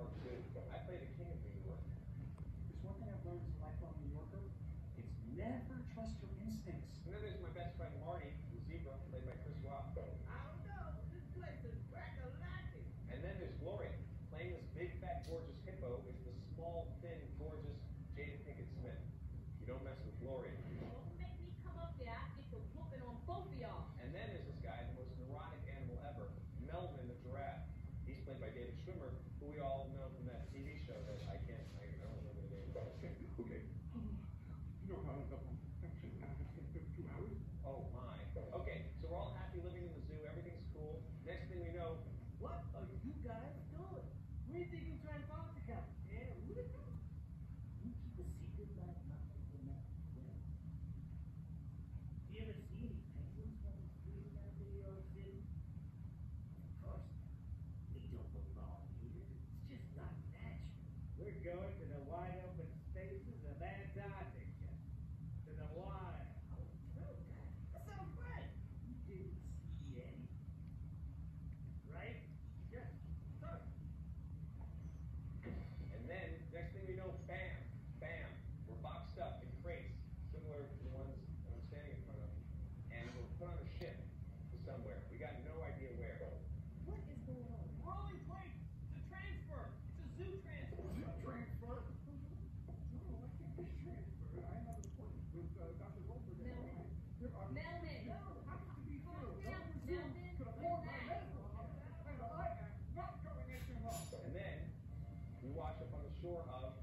Park Zoo. I play the king of New York. There's one thing I've learned as a lifelong New Yorker. It's never trust your instincts. And then there's my best friend Marty, the zebra, played by Chris Rock. I don't know. This place is crack-a-lacking. And then there's Gloria, playing this big, fat, gorgeous hippo is the small, thin, gorgeous Jada Pinkett Smith. You don't mess with Gloria. Don't make me come up there. I get the whooping on both of y'all. And then there's this guy, the most neurotic animal ever, Melvin the giraffe. He's played by David Schwimmer, who we all know from that TV show that I don't remember the name. Okay. You know how the perfection now has taken 2 hours? Oh my. Okay, so we're all happy living in the zoo, everything's cool. Next thing we know, What are you guys doing? Where do you think you're trying to follow the cow? Yeah, who the hell? You keep a secret like nothing from that. Do you ever see any penguins running free down New York City? Of course, we don't belong here. It's just not natural. We're going to the wide open spaces of Antarctica. To the wild. Oh, no, that sounds great. You didn't see any. Right? Yes, sir. and then next thing we know, bam, bam, we're boxed up in crates, similar to the ones that I'm standing in front of. And we're put on a ship to somewhere. We got no idea where. What is going on? We're only waiting. It's a transfer. It's a zoo transfer. Zoo transfer? No, I can't be transferred. I have an appointment with Dr. Goldberg. Melvin. There are Melvin. no, has to be true. No Melvin. zoo could afford my medical help, and I am not going into law. And then we wash up on the shore of